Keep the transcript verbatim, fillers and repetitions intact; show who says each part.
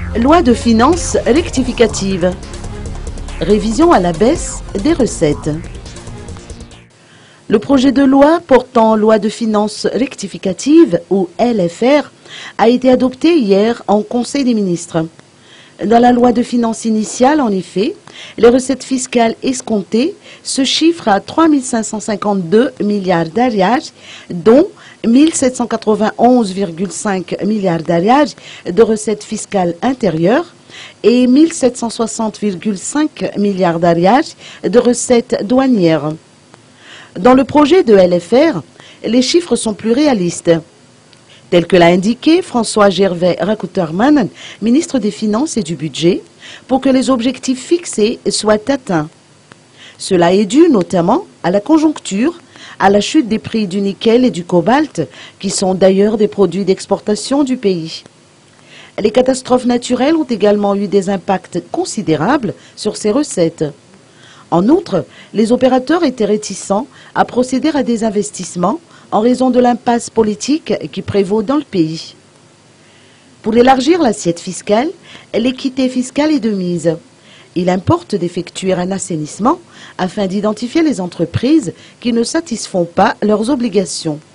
Speaker 1: Loi de finances rectificative. Révision à la baisse des recettes. Le projet de loi portant loi de finances rectificative, ou L F R, a été adopté hier en Conseil des ministres. Dans la loi de finances initiale, en effet, les recettes fiscales escomptées se chiffrent à trois mille cinq cent cinquante-deux milliards d'ariages, dont mille sept cent quatre-vingt-onze virgule cinq milliards d'ariages de recettes fiscales intérieures et mille sept cent soixante virgule cinq milliards d'ariages de recettes douanières. Dans le projet de L F R, les chiffres sont plus réalistes. Tel que l'a indiqué François Gervais Rakouterman, ministre des Finances et du Budget, pour que les objectifs fixés soient atteints. Cela est dû notamment à la conjoncture, à la chute des prix du nickel et du cobalt, qui sont d'ailleurs des produits d'exportation du pays. Les catastrophes naturelles ont également eu des impacts considérables sur ces recettes. En outre, les opérateurs étaient réticents à procéder à des investissements en raison de l'impasse politique qui prévaut dans le pays. Pour élargir l'assiette fiscale, l'équité fiscale est de mise. Il importe d'effectuer un assainissement afin d'identifier les entreprises qui ne satisfont pas leurs obligations.